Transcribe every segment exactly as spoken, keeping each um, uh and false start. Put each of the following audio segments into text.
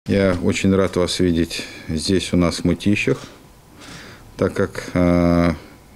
Я очень рад вас видеть здесь у нас в Мытищах, так как э,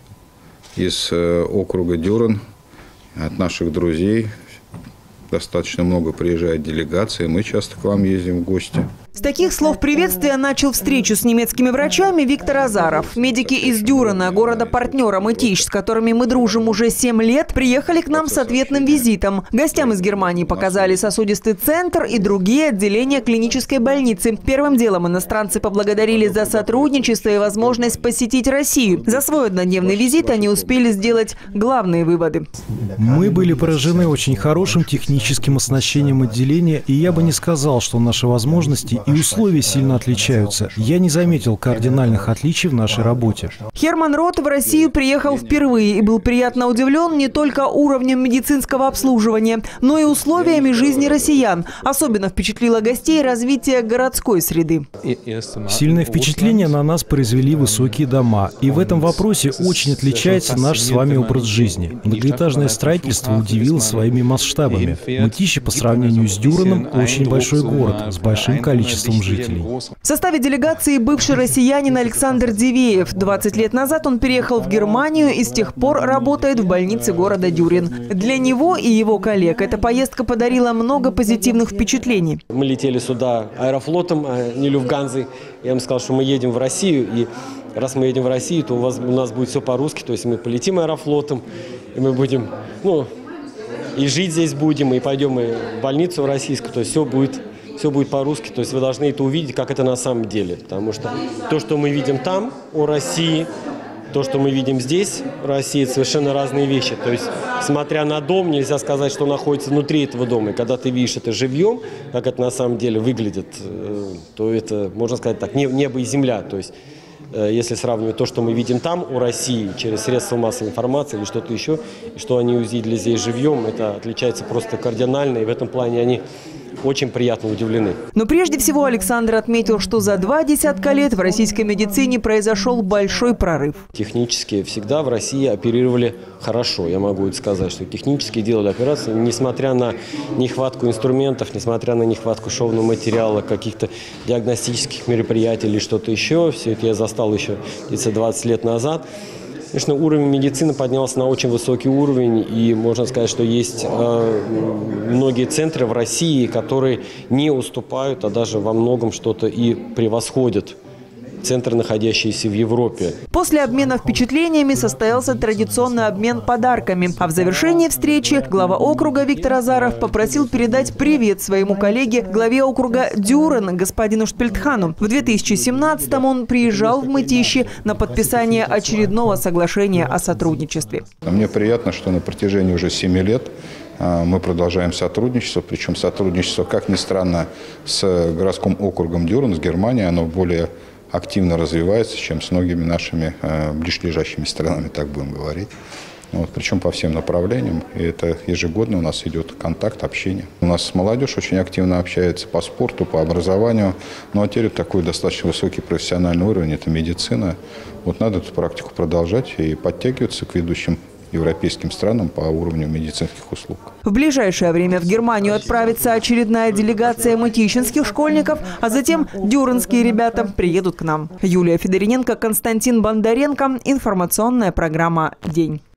из э, округа Дюран от наших друзей достаточно много приезжает делегаций, мы часто к вам ездим в гости. С таких слов приветствия начал встречу с немецкими врачами Виктор Азаров. Медики из Дюрана, города-партнера Мытищ, с которыми мы дружим уже семь лет, приехали к нам с ответным визитом. Гостям из Германии показали сосудистый центр и другие отделения клинической больницы. Первым делом иностранцы поблагодарили за сотрудничество и возможность посетить Россию. За свой однодневный визит они успели сделать главные выводы. Мы были поражены очень хорошим техническим оснащением отделения, и я бы не сказал, что наши возможности и условия сильно отличаются. Я не заметил кардинальных отличий в нашей работе. Херман Рот в Россию приехал впервые и был приятно удивлен не только уровнем медицинского обслуживания, но и условиями жизни россиян. Особенно впечатлило гостей развитие городской среды. Сильное впечатление на нас произвели высокие дома. И в этом вопросе очень отличается наш с вами образ жизни. Многоэтажное строительство удивило своими масштабами. Мытищи по сравнению с Дюраном очень большой город с большим количеством жителей. В составе делегации бывший россиянин Александр Дивеев. двадцать лет назад он переехал в Германию и с тех пор работает в больнице города Дюрин. Для него и его коллег эта поездка подарила много позитивных впечатлений. Мы летели сюда аэрофлотом, а не Люфтганзой. Я им сказал, что мы едем в Россию, и раз мы едем в Россию, то у, вас, у нас будет все по-русски. То есть мы полетим аэрофлотом, и мы будем, ну, и жить здесь будем, и пойдем и в больницу российскую. То есть все будет... Все будет по-русски, то есть вы должны это увидеть, как это на самом деле. Потому что то, что мы видим там, о России, то, что мы видим здесь, в России, это совершенно разные вещи. То есть, смотря на дом, нельзя сказать, что находится внутри этого дома. И когда ты видишь это живьем, как это на самом деле выглядит, то это, можно сказать так, небо и земля. То есть, если сравнивать то, что мы видим там, у России, через средства массовой информации или что-то еще, и что они увидели здесь живьем, это отличается просто кардинально. И в этом плане они очень приятно удивлены. Но прежде всего Александр отметил, что за два десятка лет в российской медицине произошел большой прорыв. Технически всегда в России оперировали хорошо. Я могу сказать, что технически делали операции, несмотря на нехватку инструментов, несмотря на нехватку шовного материала, каких-то диагностических мероприятий или что-то еще. Все это я застал еще где-то двадцать лет назад. Конечно, уровень медицины поднялся на очень высокий уровень, и можно сказать, что есть э, многие центры в России, которые не уступают, а даже во многом что-то и превосходят центры, находящиеся в Европе. После обмена впечатлениями состоялся традиционный обмен подарками. А в завершении встречи глава округа Виктор Азаров попросил передать привет своему коллеге, главе округа Дюран, господину Шпильтхану. В две тысячи семнадцатом он приезжал в Мытищи на подписание очередного соглашения о сотрудничестве. Мне приятно, что на протяжении уже семи лет мы продолжаем сотрудничество, причем сотрудничество, как ни странно, с городским округом Дюран, с Германией, оно более активно развивается, чем с многими нашими э, ближайшими странами, так будем говорить. Вот, причем по всем направлениям. И это ежегодно у нас идет контакт, общение. У нас молодежь очень активно общается по спорту, по образованию. Ну а теперь такой достаточно высокий профессиональный уровень – это медицина. Вот надо эту практику продолжать и подтягиваться к ведущим европейским странам по уровню медицинских услуг. В ближайшее время в Германию отправится очередная делегация мытищинских школьников, а затем дюранские ребята приедут к нам. Юлия Федориненко, Константин Бондаренко. Информационная программа «День».